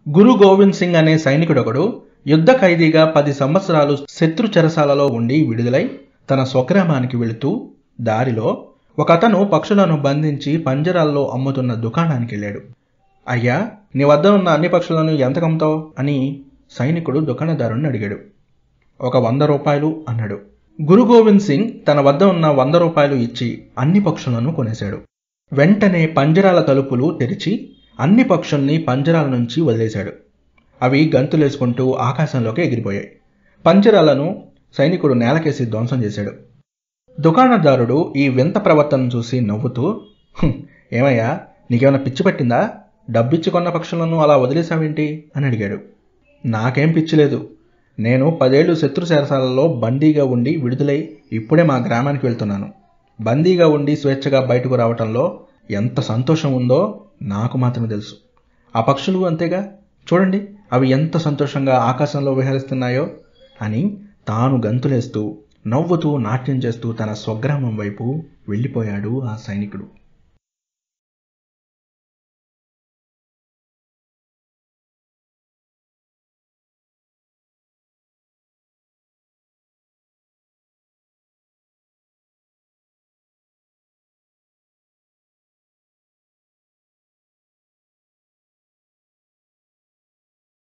గురు గోవింద్ సింగ్ అనే సైనికుడొకడు యుద్ధ ఖైదీగా 10 సంవత్సరాలు శత్రు చెరసాలలో ఉండి విడుదలై తన స్వగ్రామానికి వెళుతూ దారిలో ఒకతను పక్షులను బంధించి పంజరాల్లో అమ్ముతున్న దుకాణానికి వెళ్ళాడు. అయ్యా, నీ వద్ద ఉన్న అన్ని పక్షులను ఎంతకమ్ముతావు అని సైనికుడు దుకాణదారుని అడిగాడు. ఒక 100 రూపాయలు అన్నాడు. గురు గోవింద్ సింగ్ తన వద్ద ఉన్న 100 రూపాయలు ఇచ్చి అన్ని పక్షులను కొనేశాడు. వెంటనే పంజరాల తలుపులు తెరిచి అన్ని పక్షుల్ని పంజరాల నుంచి వదిలేశాడు. అవి గంతులేసుకుంటూ ఆకాశంలోకి ఎగిరిపోయాయి. పంజరాలను సైనికుడు నేలకేసి ధ్వంసం చేశాడు. దుకాణదారుడు ఈ వింత ప్రవర్తన చూసి నవ్వుతూ, ఏమయ్యా, నీకేమైనా పిచ్చి పట్టిందా? డబ్బిచ్చి కొన్న పక్షులను అలా వదిలేశావేంటి అని అడిగాడు. నాకేం పిచ్చిలేదు. నేను 10 ఏళ్లు శత్రు చెరసాలలో బందీగా ఉండి విడుదలై ఇప్పుడే మా గ్రామానికి వెళ్తున్నాను. బందీగా ఉండి స్వేచ్ఛగా బయటకు రావటంలో ఎంత సంతోషం ఉందో నాకు మాత్రమే తెలుసు. ఆ పక్షులు అంతేగా, చూడండి అవి ఎంత సంతోషంగా ఆకాశంలో విహరిస్తున్నాయో అని తాను గంతులేస్తూ నవ్వుతూ నాట్యం చేస్తూ తన స్వగ్రామం వైపు వెళ్ళిపోయాడు ఆ సైనికుడు.